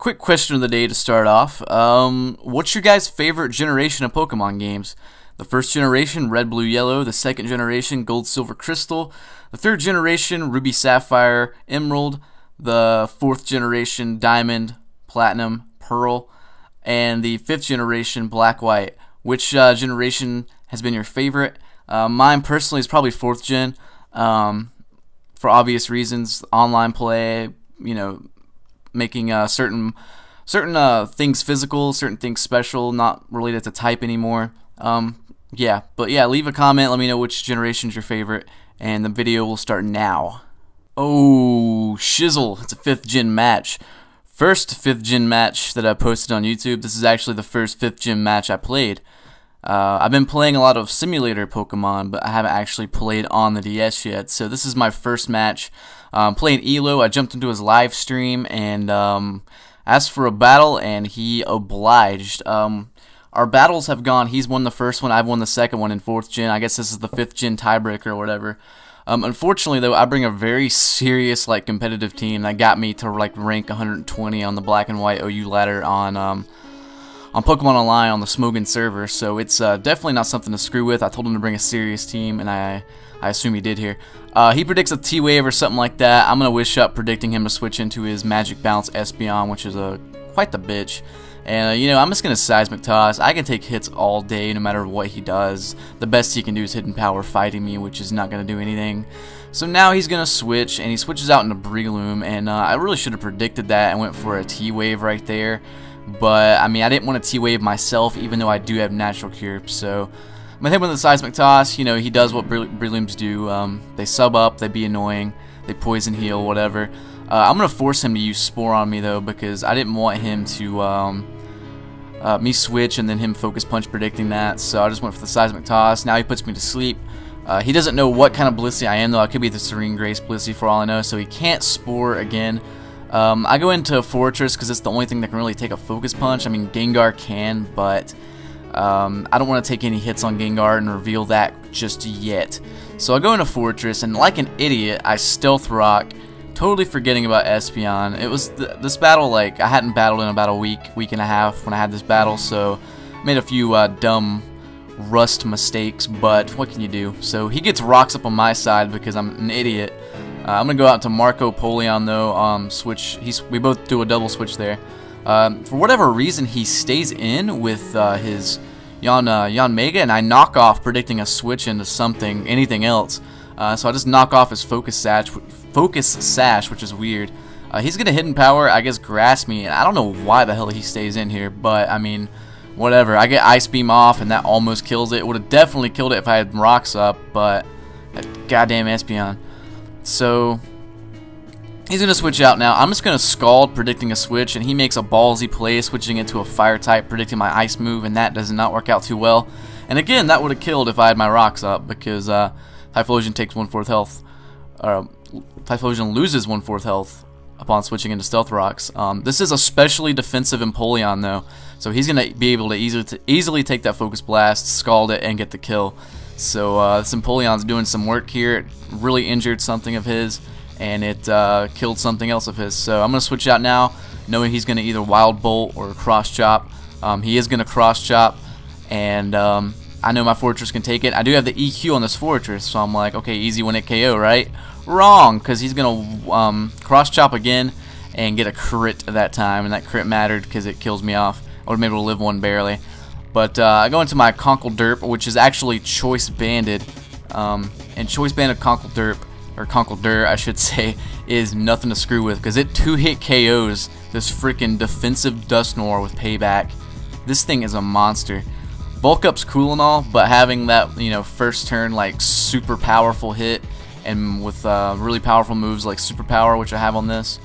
Quick question of the day to start off. What's your guys' favorite generation of Pokemon games? The first generation, Red, Blue, Yellow. The second generation, Gold, Silver, Crystal. The third generation, Ruby, Sapphire, Emerald. The fourth generation, Diamond, Platinum, Pearl. And the fifth generation, Black, White. Which generation has been your favorite? Mine personally is probably fourth gen. For obvious reasons, online play, making certain things physical, certain things special, not related to type anymore. Yeah, leave a comment, let me know which generation's your favorite, and the video will start now. Oh, shizzle, it's a 5th gen match. First 5th gen match that I posted on YouTube. This is actually the first 5th gen match I played. I've been playing a lot of simulator Pokemon, but I haven't actually played on the DS yet, so this is my first match. Playing Elo, I jumped into his live stream and asked for a battle, and he obliged. Our battles have gone, he's won the first one, I've won the second one in 4th gen. I guess this is the 5th gen tiebreaker or whatever. Unfortunately though, I bring a very serious competitive team that got me to rank 120 on the Black and White OU ladder on Pokemon Online on the Smogon server, so it's definitely not something to screw with. I told him to bring a serious team, and I assume he did here. He predicts a T-Wave or something like that. I'm going to wish up predicting him to switch into his Magic Bounce Espeon, which is quite the bitch. And, I'm just going to Seismic Toss. I can take hits all day no matter what he does. The best he can do is Hidden Power fighting me, which is not going to do anything. So now he's going to switch, and he switches out into Breloom, and I really should have predicted that and went for a T-Wave right there. But, I didn't want to T-Wave myself, even though I do have Natural Cure. So, I'm going to hit him with the Seismic Toss. He does what Brelooms do. They sub up, they be annoying, they poison heal, whatever. I'm going to force him to use Spore on me, though, because I didn't want him to me switch and then him Focus Punch predicting that. So, I just went for the Seismic Toss. Now he puts me to sleep. He doesn't know what kind of Blissey I am, though. I could be the Serene Grace Blissey for all I know, so he can't Spore again. I go into Fortress because it's the only thing that can really take a Focus Punch. Gengar can, but I don't want to take any hits on Gengar and reveal that just yet. So I go into Fortress, and like an idiot, I Stealth Rock, totally forgetting about Espeon. It was this battle, I hadn't battled in about a week and a half when I had this battle, so I made a few dumb rust mistakes, but what can you do? So he gets rocks up on my side because I'm an idiot. I'm going to go out to Marco Polion, though, switch. We both do a double switch there. For whatever reason, he stays in with his Yanmega, and I knock off, predicting a switch into anything else. So I just knock off his Focus Sash, which is weird. He's going to Hidden Power, I guess, Grass me, and I don't know why the hell he stays in here, but, whatever. I get Ice Beam off, and that almost kills it. It would have definitely killed it if I had rocks up, but that goddamn Espeon. So, he's going to switch out now. I'm just going to Scald, predicting a switch, and he makes a ballsy play, switching into a Fire type, predicting my Ice move, and that does not work out too well. And again, that would have killed if I had my rocks up, because Typhlosion takes 1/4 health. Typhlosion loses 1/4 health upon switching into Stealth Rocks. This is especially defensive Empoleon, though, so he's going to be able to easily take that Focus Blast, Scald it, and get the kill. So this Empoleon's doing some work here. It really injured something of his, and it killed something else of his. So I'm going to switch out now, knowing he's going to either Wild Bolt or Cross Chop. He is going to Cross Chop, and I know my Fortress can take it. I do have the EQ on this Fortress, so I'm like, okay, easy win at KO, right? Wrong, because he's going to Cross Chop again and get a crit that time, and that crit mattered because it kills me off. I would have been able to live one barely. But I go into my Conkeldurr, which is actually Choice Banded. And Choice Banded Conkeldurr, I should say, is nothing to screw with, because it 2-hit KOs this freaking defensive Dusknoir with Payback. This thing is a monster. Bulk Up's cool and all, but having that, first turn, super powerful hit, and with really powerful moves like Super Power, which I have on this,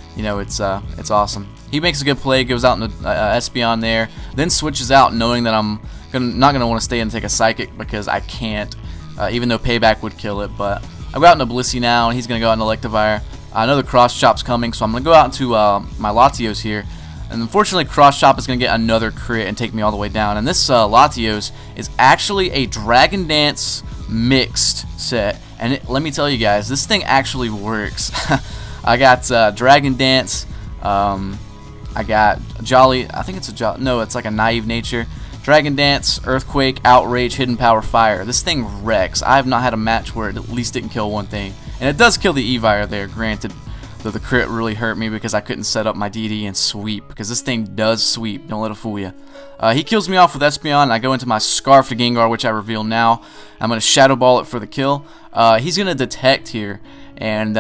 it's awesome. He makes a good play, goes out into Espeon there, then switches out knowing that I'm not going to want to stay and take a Psychic because I can't, even though Payback would kill it. But I go out into Blissey now, and he's going to go out into Electivire. I know the Cross Chop's coming, so I'm going to go out into my Latios here. And unfortunately, Cross Chop is going to get another crit and take me all the way down. And this Latios is actually a Dragon Dance mixed set. And let me tell you guys, this thing actually works. I got Dragon Dance, I got Jolly, I think it's a Jolly, no, it's like a Naive Nature, Dragon Dance, Earthquake, Outrage, Hidden Power, Fire. This thing wrecks. I have not had a match where it at least didn't kill one thing. And it does kill the Evire there, granted, though the crit really hurt me because I couldn't set up my DD and sweep, because this thing does sweep, don't let it fool you. He kills me off with Espeon, and I go into my Scarf to Gengar, which I reveal now. I'm going to Shadow Ball it for the kill. He's going to Detect here, and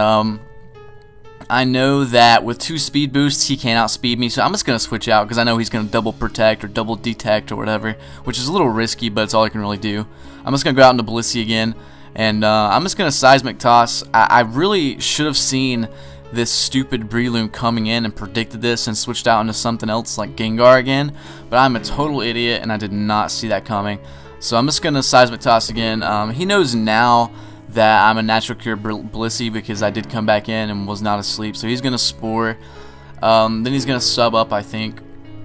I know that with 2 speed boosts, he can't outspeed me, so I'm just going to switch out because I know he's going to double protect or double detect or whatever, which is a little risky, but it's all I can really do. I'm just going to go out into Blissey again, and I'm just going to Seismic Toss. I really should have seen this stupid Breloom coming in and predicted this and switched out into something else like Gengar again, but I'm a total idiot and I did not see that coming. So I'm just going to Seismic Toss again. He knows now that I'm a Natural Cure Blissey because I did come back in and was not asleep. So he's going to Spore. Then he's going to sub up, I think,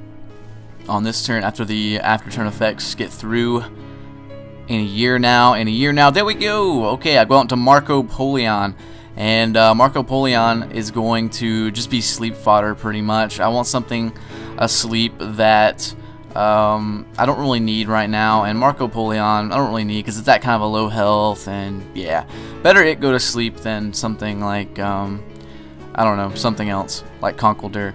on this turn after the after turn effects get through. In a year now. There we go. Okay, I go out to Marco Polion. And Marco Polion is going to just be sleep fodder pretty much. I want something asleep that I don't really need right now, and Marco Polion I don't really need because it's that kind of a low health, and yeah, better it go to sleep than something like I don't know, something else like Conkeldurr.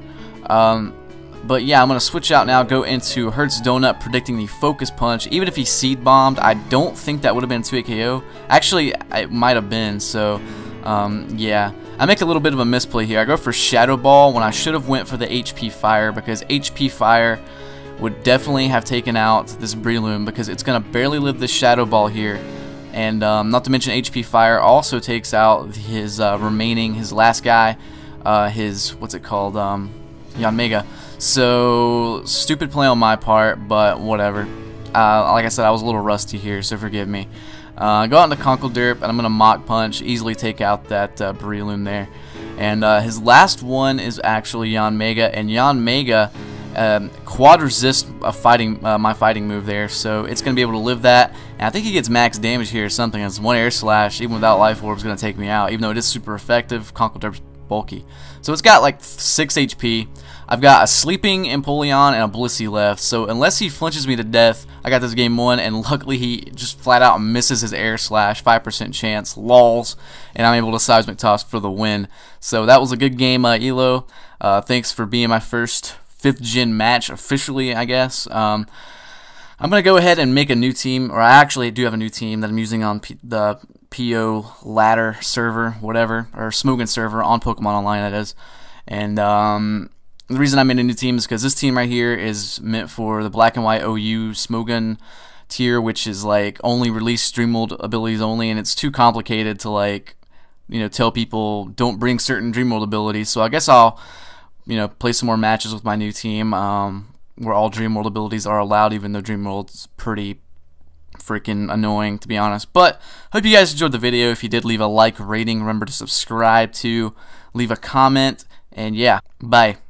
But yeah, I'm gonna switch out now, go into Hertz Donut, predicting the Focus Punch. Even if he Seed Bombed, I don't think that would have been 2-hit KO. Actually, it might have been. So yeah, I make a little bit of a misplay here. I go for Shadow Ball when I should have went for the HP Fire, because HP Fire would definitely have taken out this Breloom because it's going to barely live this Shadow Ball here. And not to mention HP Fire also takes out his his last guy, what's it called, Yanmega. So, stupid play on my part, but whatever. Like I said, I was a little rusty here, so forgive me. Go out into Conkeldurr, and I'm going to Mach Punch, easily take out that Breloom there. And his last one is actually Yanmega, and Yanmega quad resist my fighting move there, so it's going to be able to live that. And I think he gets max damage here or something. It's 1 Air Slash, even without Life Orb, is going to take me out, even though it is super effective. Conkeldurr's bulky. So it's got like 6 HP. I've got a Sleeping Empoleon and a Blissey left, so unless he flinches me to death, I got this game won, and luckily he just flat out misses his Air Slash, 5% chance, lols, and I'm able to Seismic Toss for the win. So that was a good game, Elo. Thanks for being my first 5th gen match officially, I guess. I'm going to go ahead and make a new team, or I actually do have a new team that I'm using on the PO ladder server, whatever, or Smogon server on Pokemon Online, that is. And the reason I made a new team is because this team right here is meant for the Black and White OU Smogon tier, which is like only release Dreamworld abilities only, and it's too complicated to, like, you know, tell people don't bring certain Dreamworld abilities. So I guess I'll, you know, play some more matches with my new team where all Dreamworld abilities are allowed, even though Dreamworld's pretty freaking annoying, to be honest. But hope you guys enjoyed the video. If you did, leave a like, rating, remember to subscribe, to leave a comment, and yeah, bye.